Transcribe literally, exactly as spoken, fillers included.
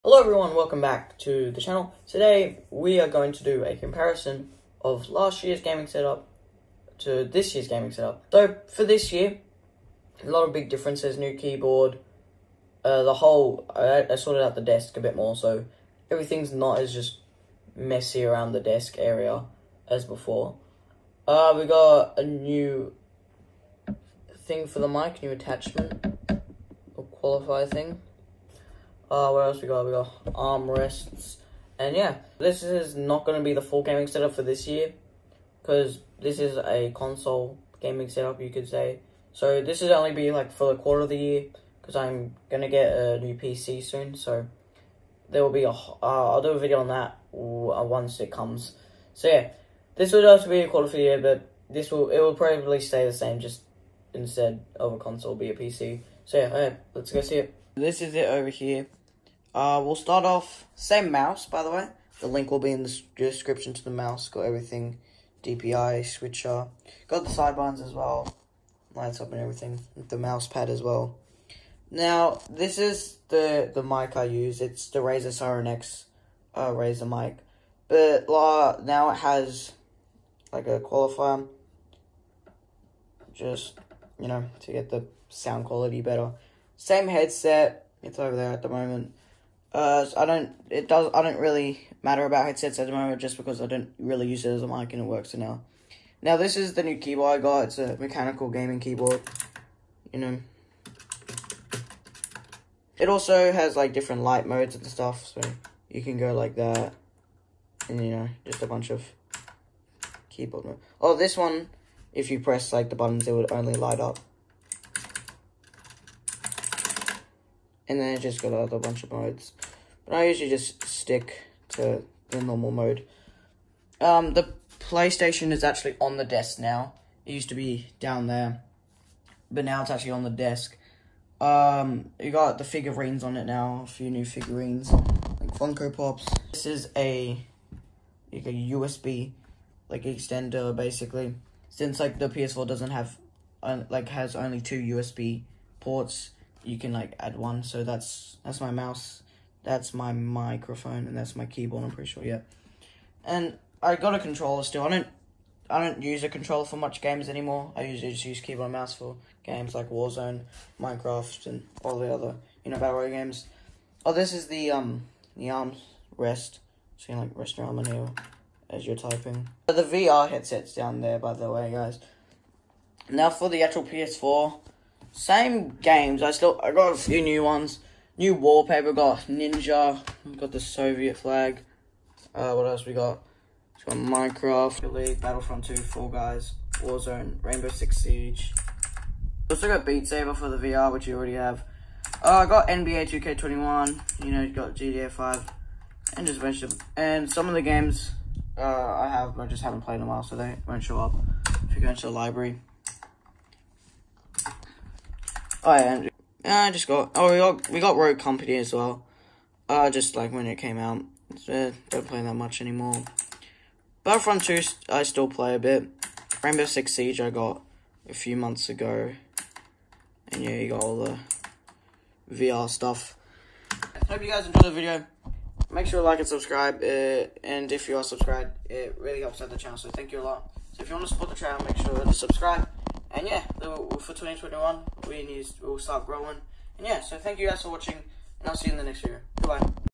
Hello everyone, welcome back to the channel. Today we are going to do a comparison of last year's gaming setup to this year's gaming setup. So for this year, a lot of big differences, new keyboard, uh, the whole, I, I sorted out the desk a bit more, so everything's not as just messy around the desk area as before. Uh, we got a new thing for the mic, new attachment, or qualifier thing. Uh, what else we got? We got armrests. And yeah, this is not going to be the full gaming setup for this year, because this is a console gaming setup, you could say. So this is only be like for a quarter of the year, because I'm going to get a new P C soon. So there will be a, uh, I'll do a video on that once it comes. So yeah, this would have to be a quarter for the year, but this will, it will probably stay the same, just instead of a console be a P C. So yeah, okay, let's go see it. This is it over here. Uh, we'll start off, same mouse, by the way. The link will be in the description to the mouse. Got everything, D P I, switcher. Got the sidebars as well. Lights up and everything. The mouse pad as well. Now, this is the, the mic I use. It's the Razer Seiren X uh, Razer mic. But uh, now it has like a qualifier. Just, you know, to get the sound quality better. Same headset. It's over there at the moment. Uh, I don't, it does, I don't really matter about headsets at the moment, just because I don't really use it as a mic and it works now. Now, this is the new keyboard I got. It's a mechanical gaming keyboard, you know. It also has, like, different light modes and stuff, so you can go like that, and, you know, just a bunch of keyboard mode. Oh, this one, if you press, like, the buttons, it would only light up. And then it just got a bunch of modes. But I usually just stick to the normal mode. Um, the PlayStation is actually on the desk now. It used to be down there, but now it's actually on the desk. Um, you got the figurines on it now, a few new figurines, like Funko Pops. This is a, like a U S B, like extender, basically. Since, like, the P S four doesn't have, uh, like, has only two U S B ports, you can, like, add one. So that's that's my mouse, that's my microphone, and that's my keyboard, I'm pretty sure, yeah. And I got a controller still. I don't I don't use a controller for much games anymore. I usually just use keyboard and mouse for games like Warzone, Minecraft, and all the other, you know, battle royale games. Oh, this is the um the arm rest. So you can, like, rest your arm on here as you're typing. The V R headset's down there, by the way, guys. Now for the actual P S four. Same games. I still I got a few new ones. New wallpaper. Got Ninja. Got the Soviet flag. Uh, what else we got? It's got Minecraft, League, Battlefront two, Fall Guys, Warzone, Rainbow Six Siege. Also got Beat Saber for the V R, which you already have. Uh, I got N B A two K twenty-one. You know, you got G T A five, and just a bunch of. And some of the games uh, I have, I just haven't played in a while, so they won't show up if you go into the library. Oh yeah, and I just got, oh we got, we got Rogue Company as well, uh, just like when it came out, so don't play that much anymore. Battlefront two, I still play a bit. Rainbow Six Siege I got a few months ago, and yeah, you got all the V R stuff. Hope you guys enjoyed the video. Make sure to like and subscribe, uh, and if you are subscribed, it really helps out the channel, so thank you a lot. So if you want to support the channel, make sure to subscribe. And yeah, for twenty twenty-one, we need, we'll start growing. And yeah, so thank you guys for watching, and I'll see you in the next video. Goodbye.